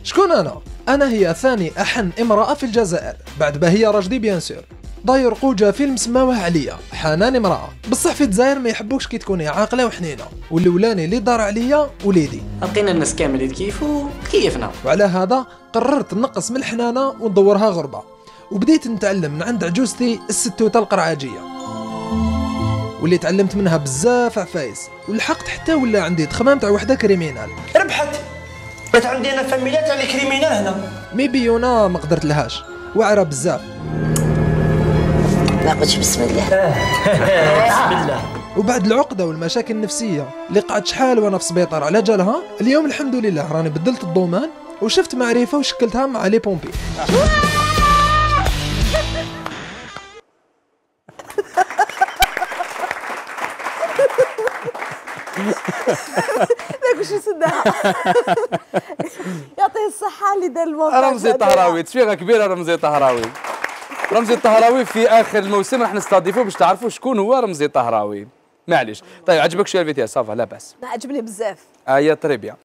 شكون انا؟ انا هي ثاني احن امراه في الجزائر بعد بهية رشدي بيان سور. داير قوجة فيلم سماوه عليا حنان امرأة، بصح في الجزائر ما يحبوكش كي تكوني عاقله وحنينه، والاولاني اللي دار عليا وليدي. لقينا الناس كامل يتكيفوا كيفنا، وعلى هذا قررت نقص من الحنانه وندورها غربه، وبديت نتعلم من عند عجوزتي الستوته القرعاجيه، واللي تعلمت منها بزاف عفايس، ولحقت حتى ولا عندي تخمام تاع وحده كريمينال. ربحت بات عندنا فاميليا تاع لي كريمينال هنا. ميبيونا ما قدرت لهاش، واعره بزاف. ما قلتش بسم الله. بسم الله. وبعد العقده والمشاكل النفسيه اللي قعدت شحال وانا في سبيطار على جالها، اليوم الحمد لله راني بدلت الضمان وشفت معرفه وشكلتها مع لي بومبي. داك واش يصدها. يعطيه الصحة اللي دار المونتاج. رمزي الطهراوي تشفيغة كبيرة. رمزي الطهراوي، رمزي الطهراوي في آخر الموسم راح نستضيفوه باش تعرفوا شكون هو رمزي الطهراوي. معليش. طيب عجبك شوية الفيديو؟ صافا لا بأس. عجبني بزاف. يا تري بيان.